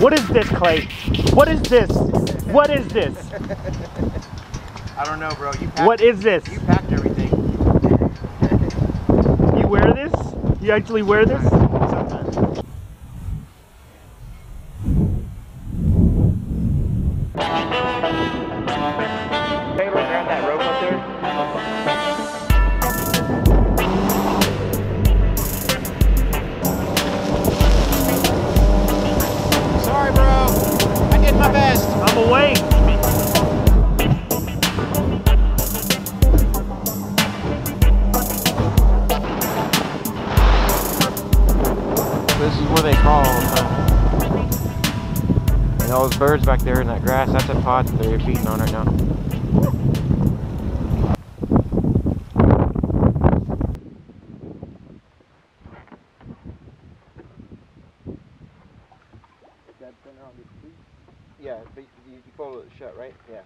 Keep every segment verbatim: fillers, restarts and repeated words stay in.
What is this, Clay? What is this? What is this? I don't know, bro. You packed, what is this? You packed everything. You wear this? You actually wear this? Sometimes. Taylor, grab that rope up there. Sorry, bro. I did my best. I'm awake. This is where they crawl all the time. And all those birds back there in that grass, that's a pod that they're feeding on right now. Yeah, but you, you pull it shut, right? Yeah.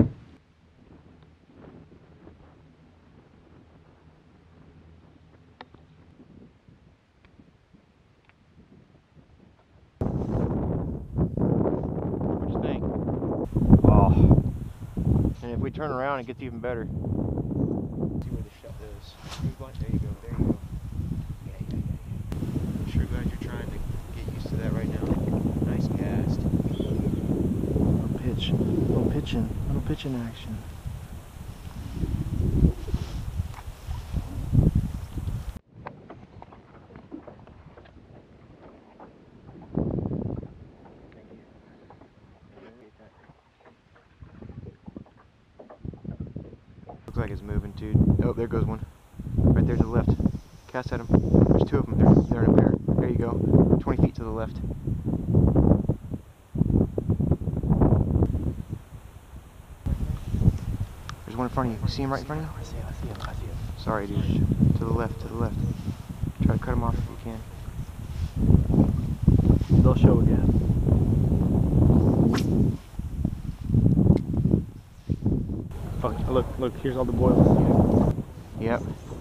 What you think? Oh. And if we turn around, it gets even better. See where the shut is. There you go, there you go. There you go. Yeah, yeah, yeah, yeah. I'm sure glad you're trying to get used to that right now. Nice cast. Little pitch. Little pitching. Little pitching action. Looks like it's moving too. Oh, there goes one. Right there to the left. Cast at him. There's two of them. They're, they're in a pair. There you go. twenty feet to the left. There's one in front of you. You see him right in front of you? I see him. I see him. I see him. Sorry, dude. To the left. To the left. Try to cut him off if you can. They'll show again. Fuck, look, look, here's all the boils. Yep.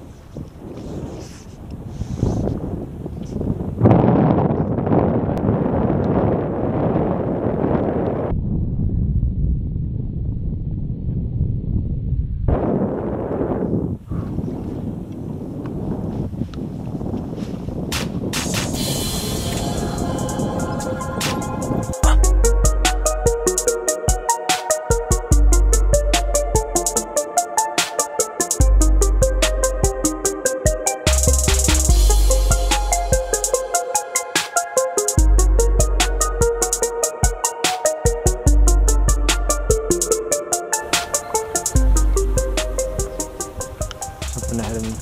Something ahead of me.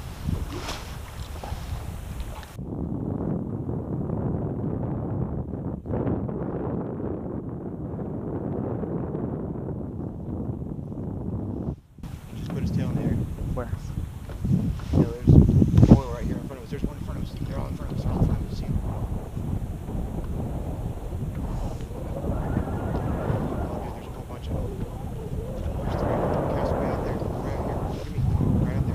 Just put his tail in the air. Where? Yeah, there's a boil right here in front of us. There's one in front of us. They're all in front of us. They're all in front of us. See them? There's a whole bunch of them. There's three of them. Cast way out there. Right out here. Give me. Right out there.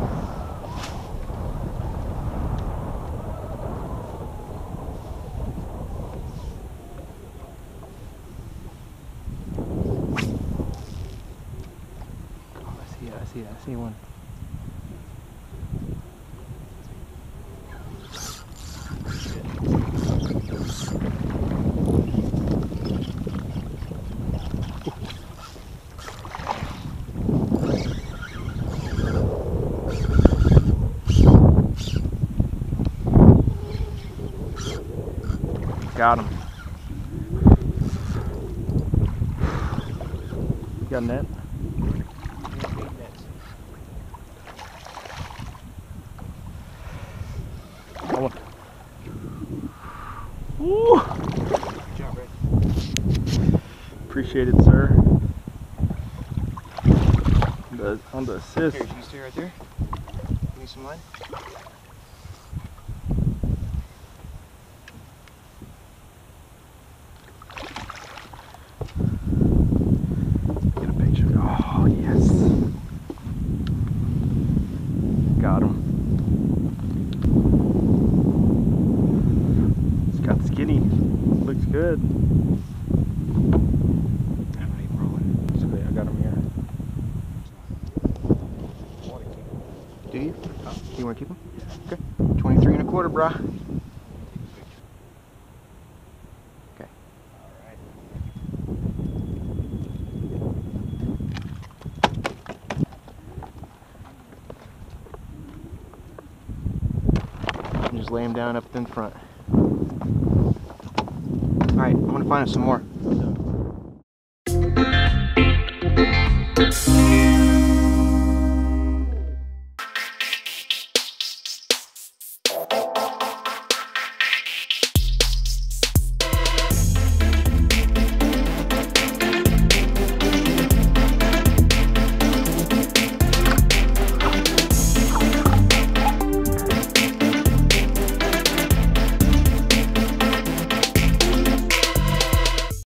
Oh, I see it. I see it. I see one. Got him. You got a net? Oh. Woo. Good job, Red. Appreciate it, sir. The, on the assist. Here, you stay right there. Give me some line. Get a picture. Oh, yes. Got him. It's got skinny. Look Looks good. I don't need rolling. It's okay, I got him here. Do you? Huh? You want to keep them? Yeah. Okay. twenty-three and a quarter, brah. Okay. Alright. And just lay him down up in front. Alright, I'm going to find us some more.